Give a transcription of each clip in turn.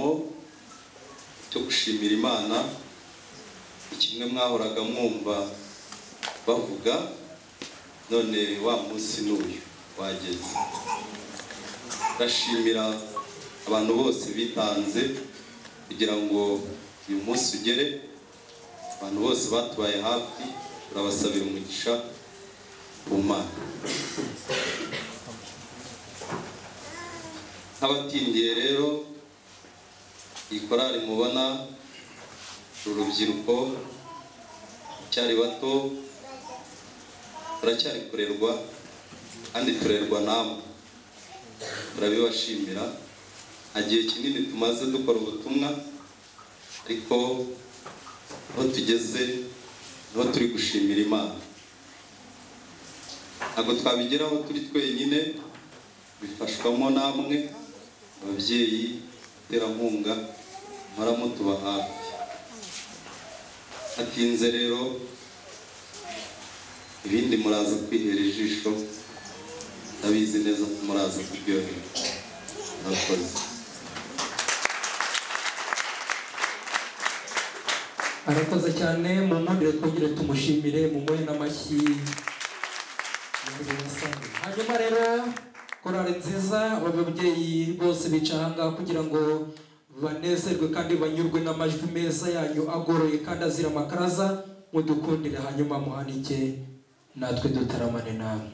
cy'icyunamo cyo gushimira Imana, kimwe mwahoraga mwumva bavuga, none wa munsi n'uyu wageze. Ndashimira abantu bose bitanze kugira ngo uyu munsi ugere, abantu bose batubaye hafi, turabasabira umugisha ku Mana. Abatindiye rero, iyi korali mubona urubyiruko cyari bato, turacyari kurerwa kandi turerwa namwe, turabibashimira. Agiye kinini tumaze dukora ubutumwa, ariko aho tugeze niho turi gushimira Imana. Ntabwo twabigeraho turi twenyine, bifashwamo namwe ababyeyi, terankunga, muhora mutuba hafi. Atinze rero, ibindi muraza kwihera ijisho, ndabizi neza ko muraza kuryoherwa. Murakoze. Arakoze cyane, mu mpundire twongere tumushimire, mumuhe n'amashyi. Hanyuma rero korali nziza, ababyeyi bose bicara kugira ngo banezerwe kandi banyurwe n'amajwi meza yanyu agoroye kandi azira amakaraza, mudukundire hanyuma muhanike natwe dutaramane namwe.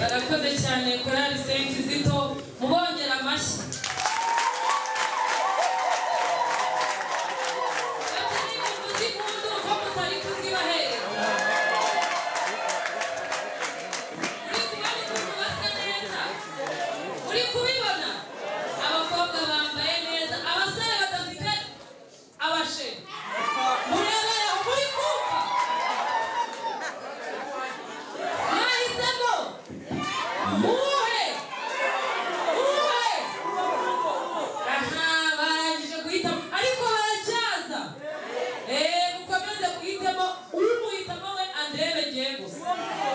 barakoze cyane korali Saint Kizito mubongera amashyi. Uri kubibona abakobwa bambaye neza, abasore badafite abashe murebera uri kumva mwahisemo uhe aha barangije guhitamo ariko baracyaza mukomeze guhitamo umuhitamo we andebe ngiye gusa.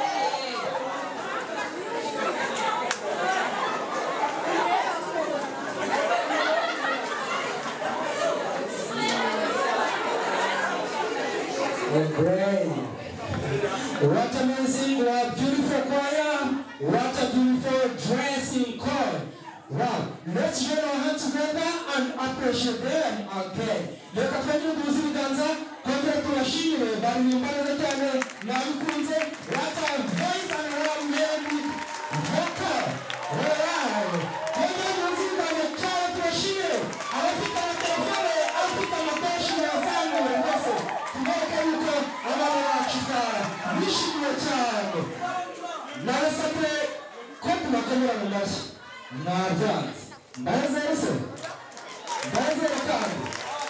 Great. What amazing, what beautiful choir, what a beautiful dressing code. Wow, let's join our hands together and appreciate them again. Reka twajye kubuza ibiganza kongera tubashimire baririmba neza cyane nabikunze. What a voice and what a melody vocal. Alright, kongera kubuza ibiganza cyane tubashimire abafite amatelefone afite amakoshi yazamure rwose tubereke yuko abana bacu bishimiye cyane. Nabasabye ko tubakomera mu mashyi nabyanze ndazere se ndazere kandi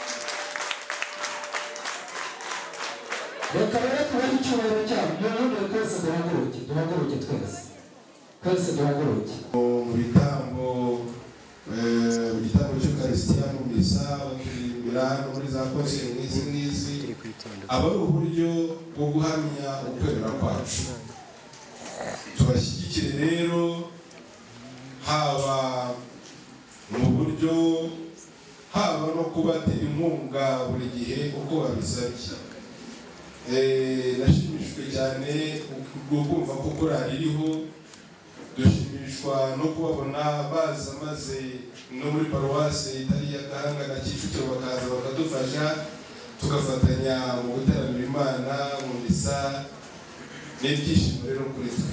reka rero tubahe icyubahiro cyabo n'ubundi twese duhaguruke twese duhaguruke mu bitambo cy'ukarisitiya mu misa bakirimbira no muri za konseri n'izi aba ari uburyo bwo guhamya ukwemera kwacu. Tubashyigikire rero haba mu buryo haba no kubatera inkunga buri gihe uko babisabye. Nashimishijwe cyane ubwo kumva ko korali iriho, dushimishwa no kubabona baza maze no muri paruwase itari ya Gahanga na Kicukiro bakaza bakadufasha tugafatanya mu gutaramira Imana mu misa n'ibyishimo rero kuri twe.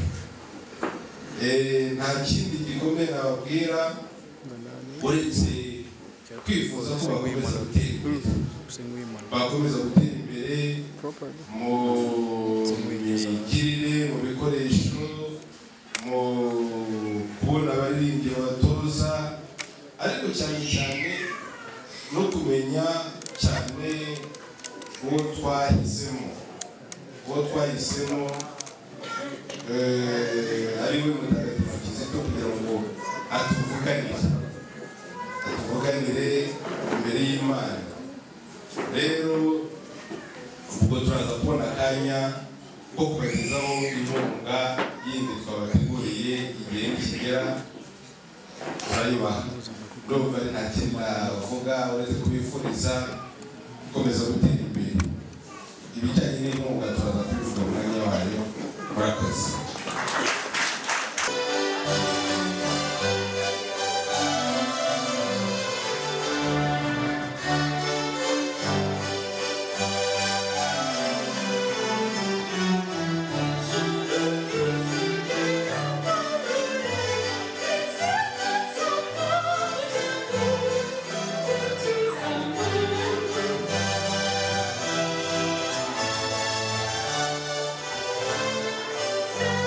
Nta kindi gikomeye nababwira uretse kwifuza ko bakomeza gutera imbere mu migirire, mu bikoresho, mu kubona abaririmbyi babatoza, ariko cyane cyane no kumenya cyane uwo twahisemo ari we Mutagatifu Kizito kugira ngo atuvuganire imbere y'Imana. Rero ubwo turaza kubona akanya ko kubagezaho inkunga yindi twabateguriye igihe nikigera turayubaha. Ndumva nta kindi navuga uretse kubifuriza gukomeza gutera imbere. Ibijyanye n'inkunga turaza kubivuga mu mwanya wayo. Murakoze. Thank you.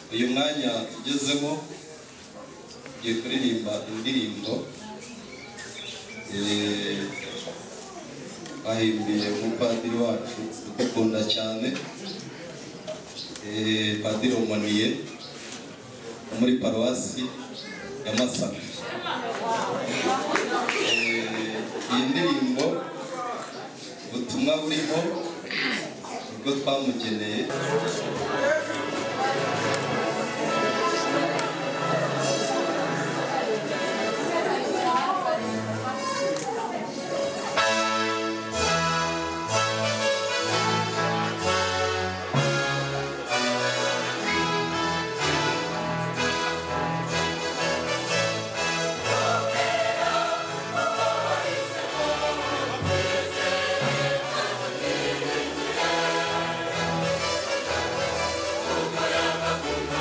uyu mwanya tugezemo tugiye kuririmba indirimbo bahimbiye umupadiri wacu dukunda cyane, Padiri Omoniye muri paruwasi ya Masaka. Iyi ndirimbo ubutumwa burimo ubwo twamugeneye. Thank you.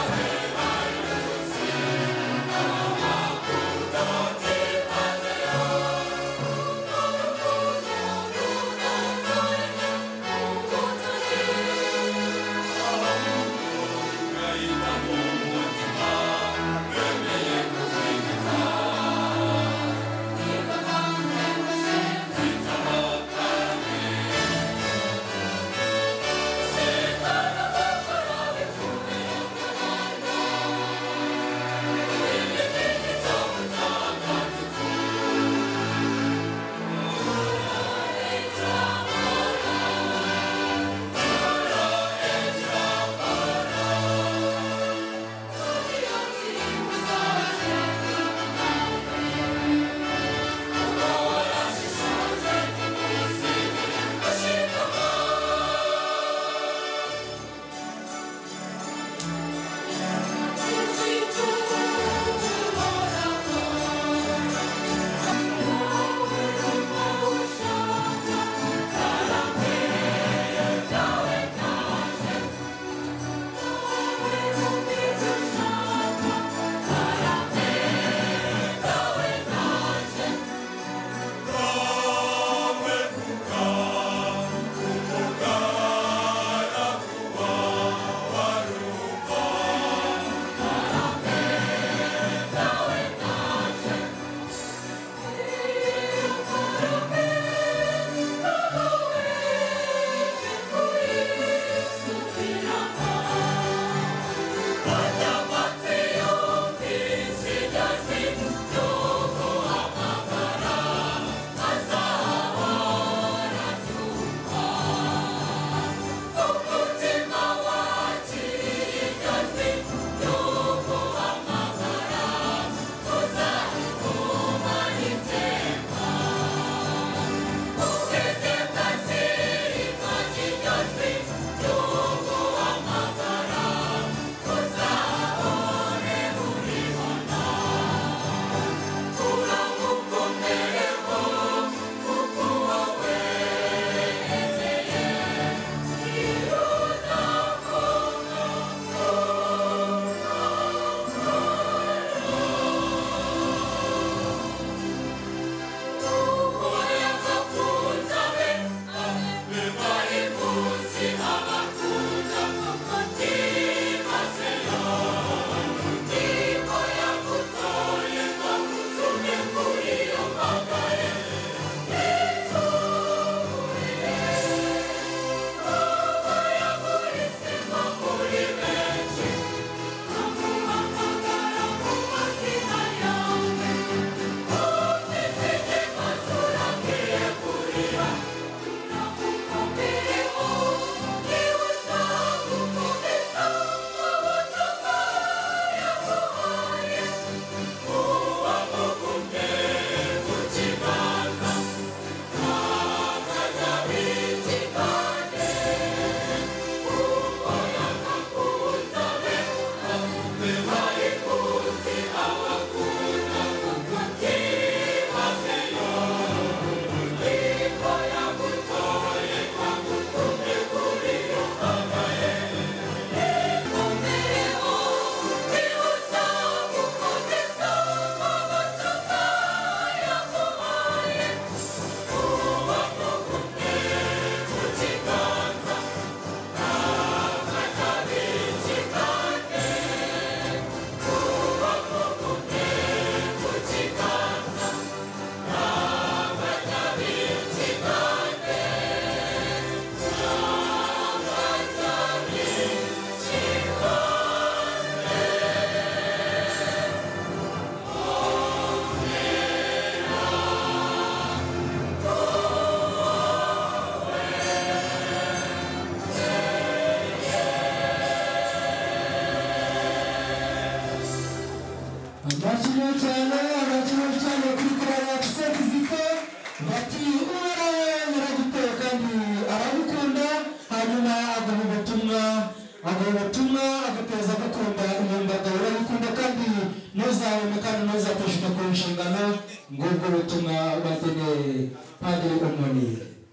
bashimye cyane kuri korali ya St Zito bati uhoraho nyiraguteye kandi aragukunda hanyuma agaha ubutumwa agateza gukunda imyumbagaro urabikunda kandi ntuzahome kandi ntuzateshuka ku nshingano ngubwo butumwa bageneye Padiri Umoni.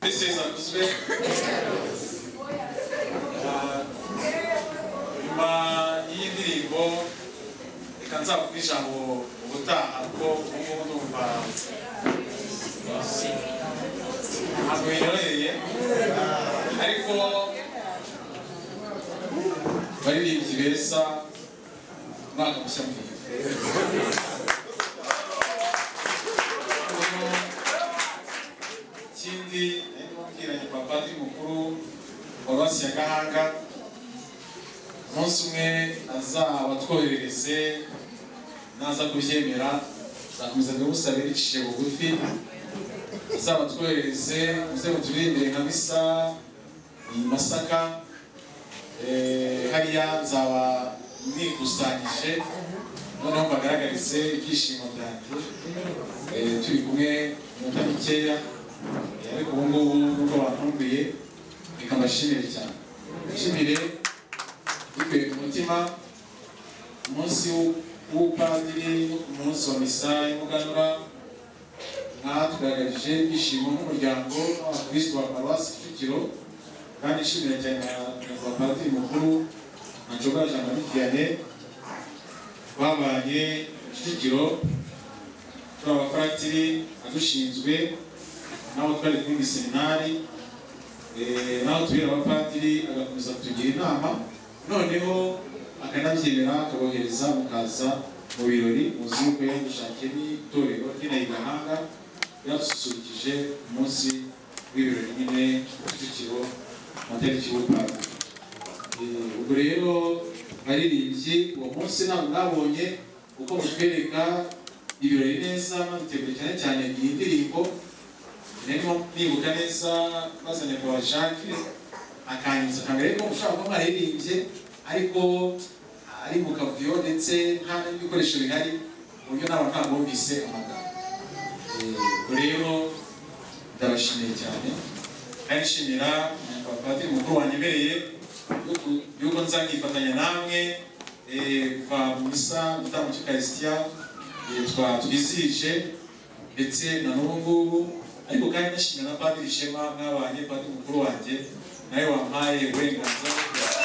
nyuma y'iyi ndirimbo reka nzavuga ijambo ubutaha ko ubu ndumva ntabwo binyoroheye ariko baririmbyi beza umwaka mushya muhire. ikindi nari mubwiranye kwa Padiri mukuru wa Paruwasi ya Gahanga umunsi umwe azabatwoherereze naza kubyemera zakomeza ndamusabira iciye bugufi azabatwoherereze muze muturirimbire nka misa i Masaka hariya nzaba mwikusanyije noneho mbagaragarize ibyishimo byanjye turi kumwe iminota mikeya ariko ubu ngubu nubwo bantumbiye reka mbashimire cyane nshimire bikuye ku mutima umunsi w'upadiri umunsi wa misa y'umuganura mwatugaragarije ibyishimo nk'umuryango w'abakristo wa Paruwasi Kicukiro kandi nshimira cyane na Padiri mukuru Nshobora Jean Marie Vianney babanye Kicukiro turi abafratiri adushinzwe n'abo twari kuri seminari n'aho tubera abapadiri agakomeza kutugira inama noneho akanabyemera akabohereza mukaza mu birori muzi yuko yadushakiye n'itorero ry'inaha Gahanga yadususurukije umunsi w'ibirori nyine Kicukiro amatariki y'ubupadiri. Ubwo rero baririmbyi uwo munsi ntabwo mwabonye uko mutwereka ibirori neza mwadutegura cyane cyane iyi ndirimbo narimo nibuka neza bazanye kwa Jacques akanyuza kamere ko ushaka ko mwaririmbye ariko ari mu kavuyo ndetse nta n'ibikoresho bihari uburyo nabo ntabwo bumvise amagambo. Rero ndabashimiye cyane kandi nshimira Padiri mukuru wanyemereye yuko nzanifatanya namwe kuva mu misa gutanga cy'Ukarisitiya twizihije ndetse na n'ubu ngubu ariko kandi nashimira na Padiri Shema mwabanye Padiri mukuru wanjye nawe wampaye uburenganzira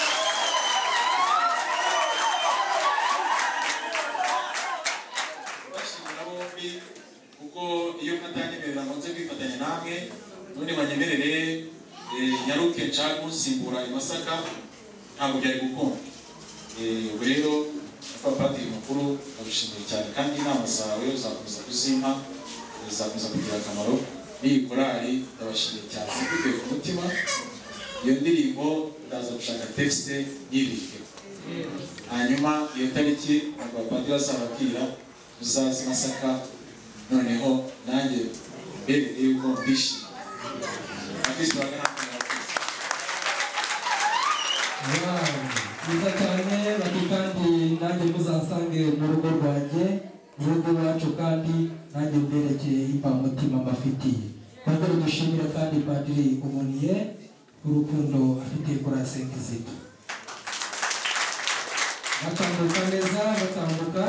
bashimira bombi kuko iyo mwatanyemerera muze kwifatanya namwe none banyemerere nyaruke nshaka kumusimbura i Masaka ntabwo byari gukunda. Ubwo rero Padiri mukuru ndabishimiye cyane kandi inama zawe uzakomeza kuzimpa zizakomeza kugira akamaro n'iyi korali ndabashimiye cyane bikuye ku mutima. Iyo ndirimbo ndaza gushaka texte y'irike hanyuma iyo tariki Padiri azababwira muzaze Masaka noneho nanjye mbere yuko mbishimye abakristo byiza cyane bati kandi nanjye muzasange mu rugo rwanjye mu rugo iwacu kandi nanjye mberekeye impamutima mbafitiye. Padiri dushimira kandi Padiri Umoniye urukundo afitiye kuri St Zito. Batambuka neza batambuka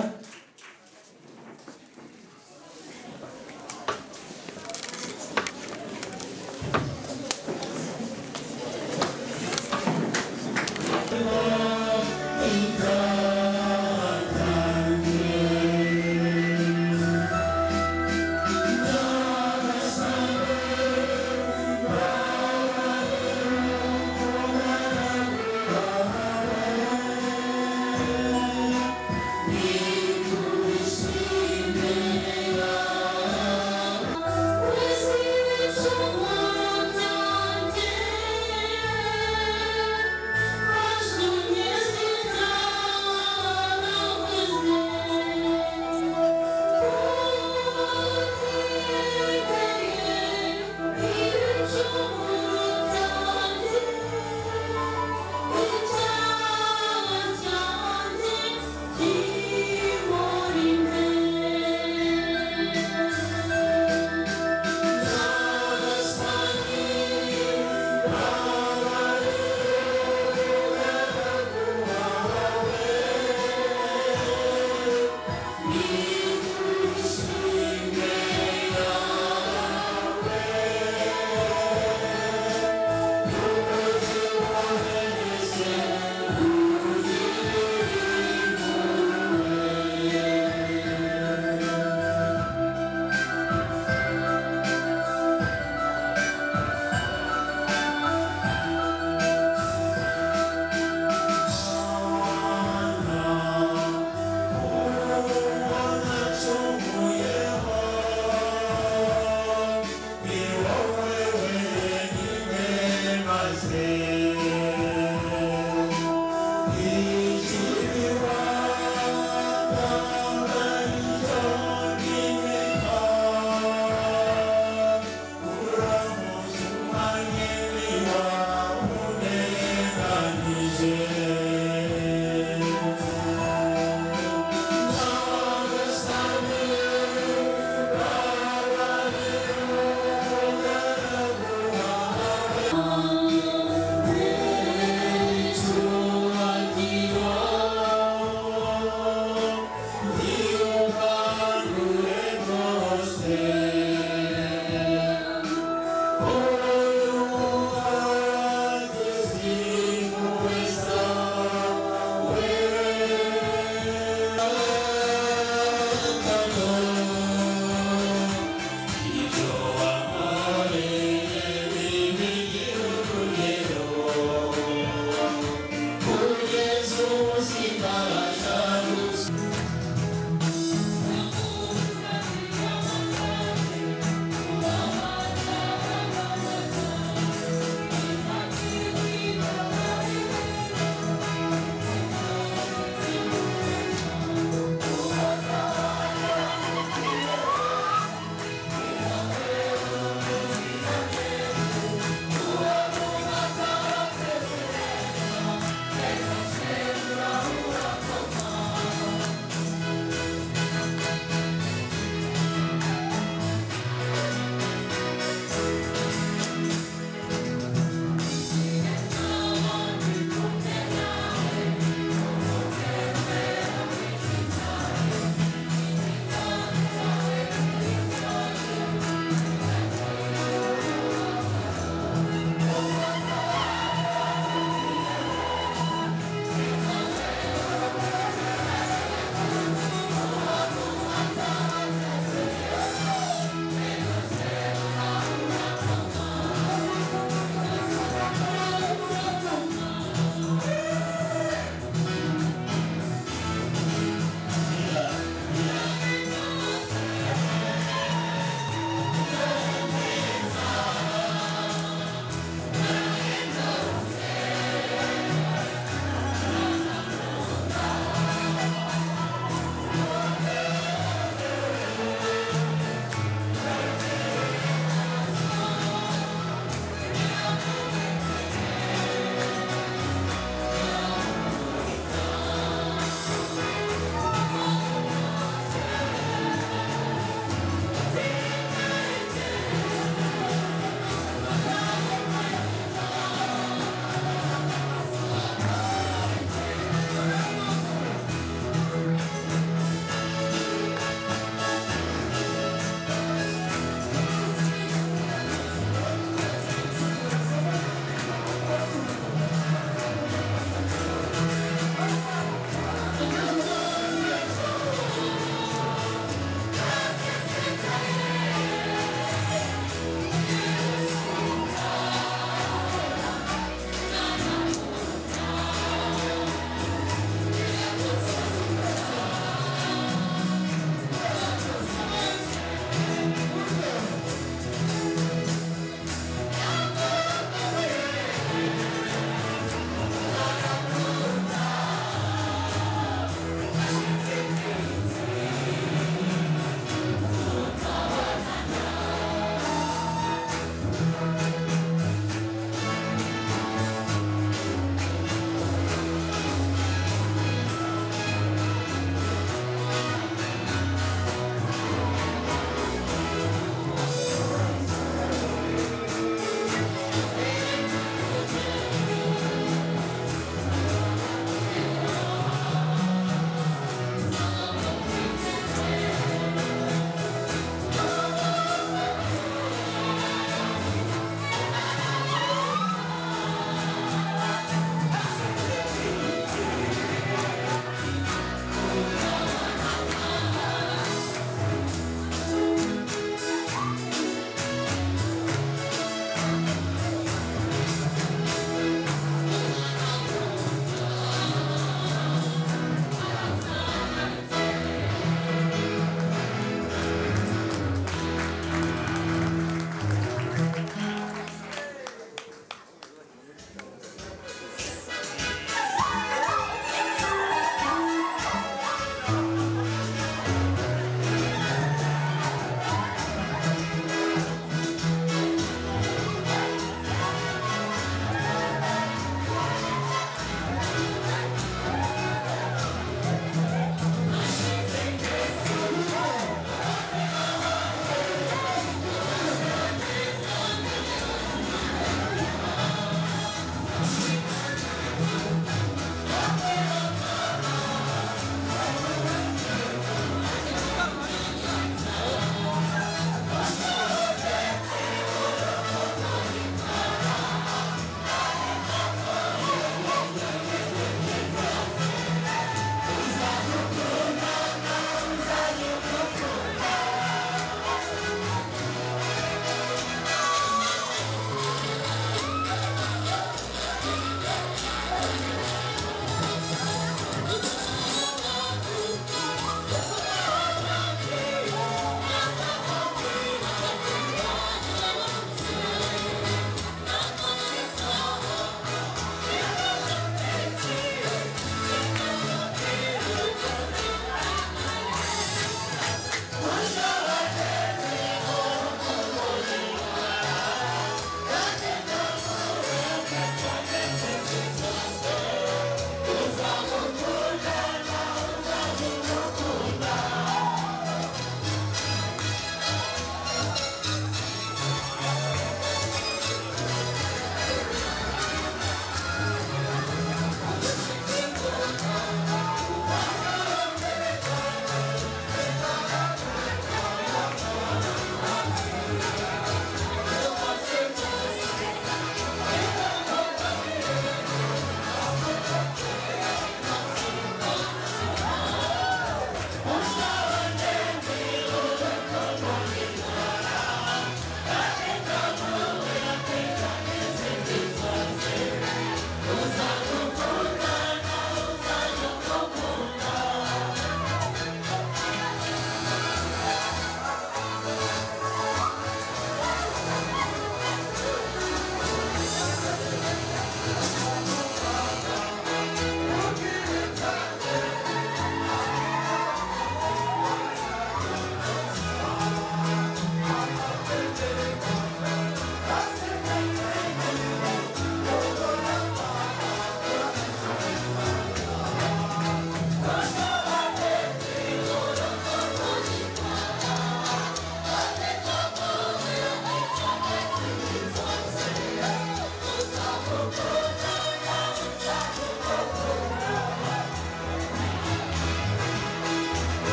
We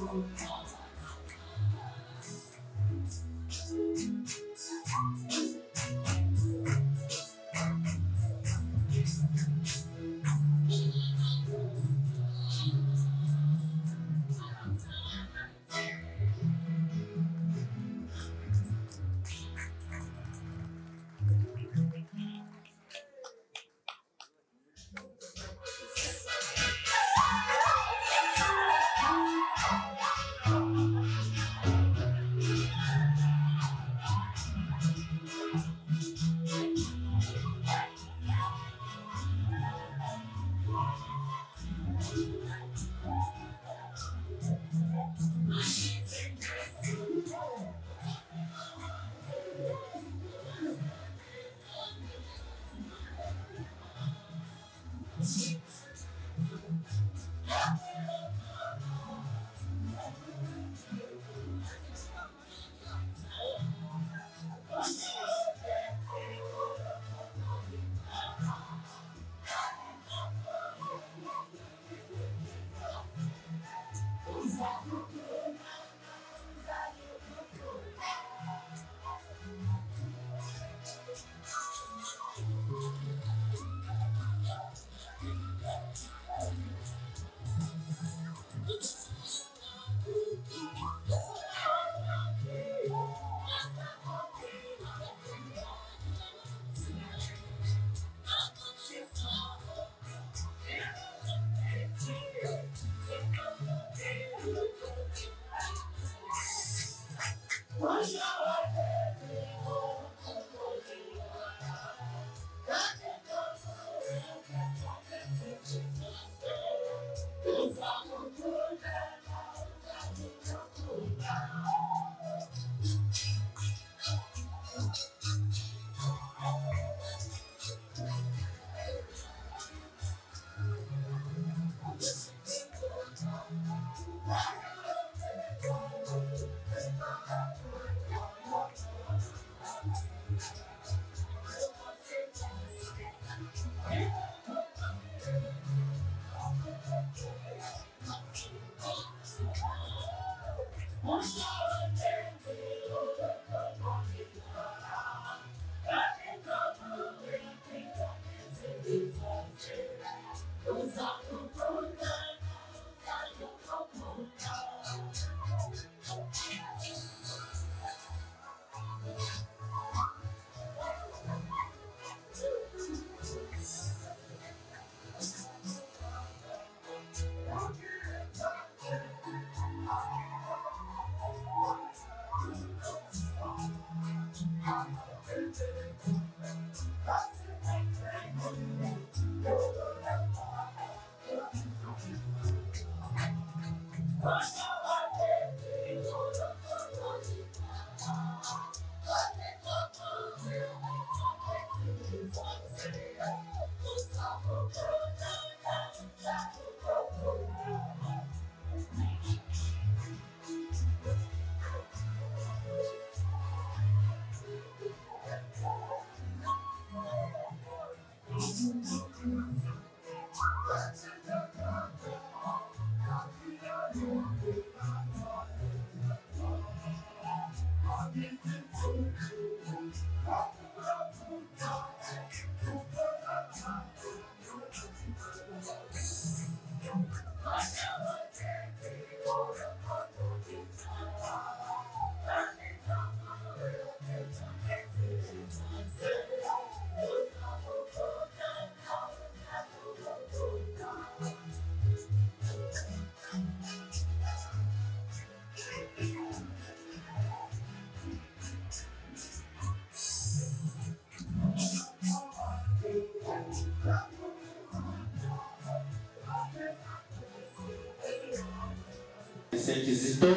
Kizito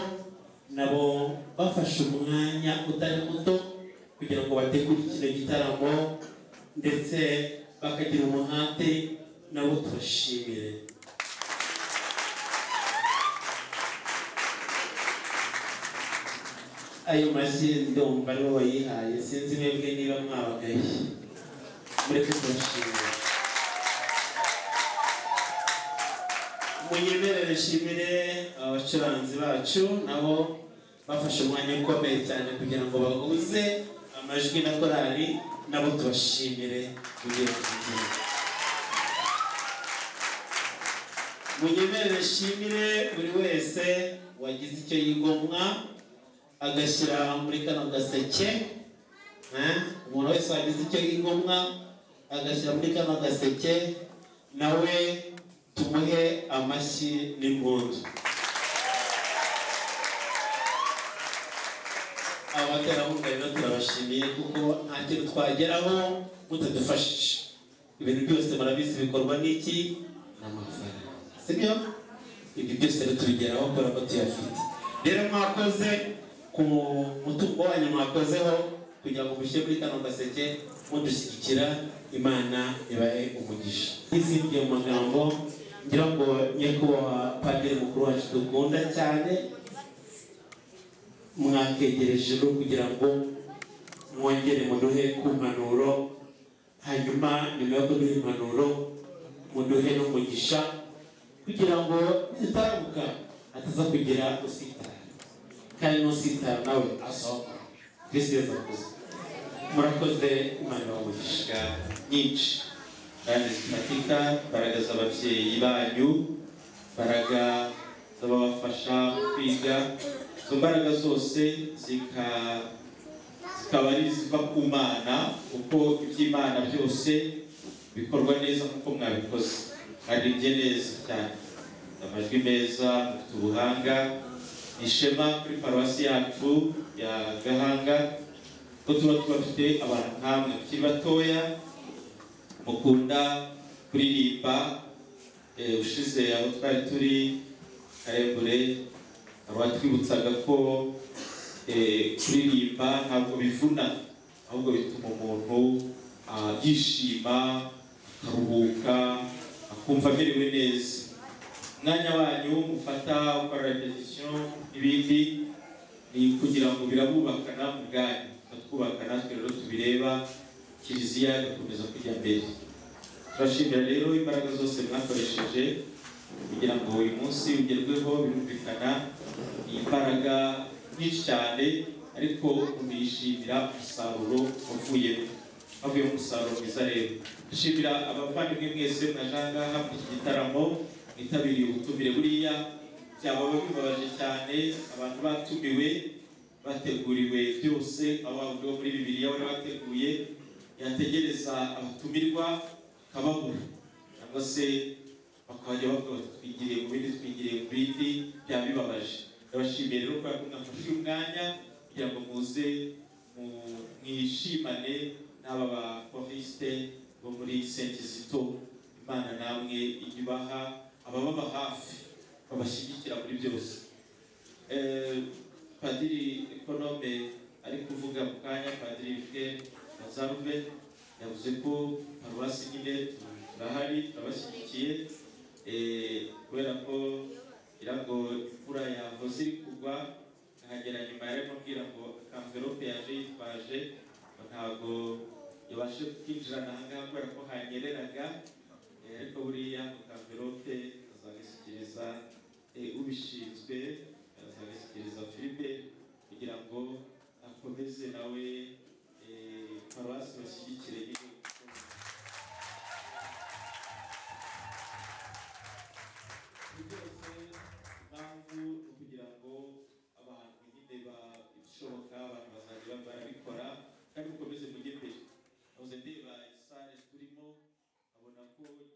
nabo bafashe umwanya utari muto kugira ngo bategure kino gitaramo ndetse bakagira umuhate nabo turashimire. Ayo mashyi ndumva aribo bayihaye, sinzi mwebwe niba mwabagaye, mureke turashimire. munyemerere nshimire abacuranzi bacu nabo bafashe umwanya ukomeye cyane kugira ngo bahuze amajwi na korali nabo tubashimire kugira ngo munyemerere nshimire buri wese wagize icyo yigomwa agashyira muri kano gaseke. Umuntu wese wagize icyo yigomwa agashyira muri kano gaseke nawe tumuhe amashyi n'impundu. Abaterankunga rero turabashimiye kuko nta kintu twageraho mutadufashije. Ibintu byose murabizi bikorwa n'iki? N'amafaranga, sibyo? Ibyo byose rero tubigeraho kubera ko tuyafite. Rero mwakoze ku mutungo wanyu, mwakozeho kugira ngo mushyire muri kano gaseke mudushyigikira. Imana ibahe umugisha. N'izindi mu magambo ngira ngo nyakubahwa padiri mukuru wacu dukunda cyane mwakegereje no kugira ngo mwongere muduhe ku mpanuro, hanyuma nyuma yo kuduha impanuro muduhe n'umugisha kugira ngo nitaramuka ataza kugira usitara, kandi n'usitara nawe asohoka. Kristo yazakuze. Murakoze, Imana y'umugisha nyinshi kandi zifatika, imbaraga z'ababyeyi banyu, imbaraga z'ababafasha kwiga, izo mbaraga zose zikaba ari ziva ku Mana, kuko iby'Imana byose bikorwa neza nk'uko mwabikoze, mwaribye neza cyane, amajwi meza, mufite ubuhanga. Ishema kuri paruwasi yacu ya Gahanga ko tuba tubafite abantu nk'amwe bakiri batoya mukunda kuririmba. Ushize aho twari turi Karembure abatwibutsaga ko kuririmba ntabwo bivuna, ahubwo bituma umuntu yishima, akaruhuka, akumva amerewe neza. Umwanya wanyu mufata ukora repetition ibindi ni kugira ngo birabubakana mu bwanyu, twubaka natwe rero tubireba, kiliziya igakomeza kujya mbere. Turashimira rero imbaraga zose mwakoresheje kugira ngo uyu munsi ugerweho. Birumvikana ni imbaraga nyinshi cyane, ariko tunishimira umusaruro wavuye mu musaruro mwiza. Rero dushimira abavandimwe mwese mwajanga muri iki gitaramo, mwitabiriye ubutumire. Buriya byaba bibabaje cyane abantu batumiwe bateguriwe byose, aho bavuga muri Bibiliya wari wateguye yategereza abatumirwa akababura, cyangwa se bakajya bavuga twigiriye mu bindi, byaba bibabaje. Ndabashimiye rero ko mwafashe umwanya kugira ngo muze mwishimane n'aba bakoriste bo muri Saint Kizito. Imana namwe ijya ibaha abababa hafi babashyigikira muri byose. Padiri Ekonome ari kuvuga mu kanya, Padiri Bwe Nazaruve yavuze ko paruwasi nyine turahari, turabashyigikiye, kubera ko kugira ngo imvura yahoze iri kugwa ahagera nyuma yari amubwira ngo akamverope yaje yitwaje ntabwo yabashe kwinjirana ahangaha kubera ko hanyereraga, ariko buriya akamverope azagashyikiriza ubishinzwe, azagashyikiriza Philippe kugira ngo akomeze nawe paruwasi bashyigikire. Impamvu kugira ngo abantu nyine bishoboka abantu bazajya barabikora kandi mukomeze mujye mbere. Nahoze ndeba isare turimo abona ko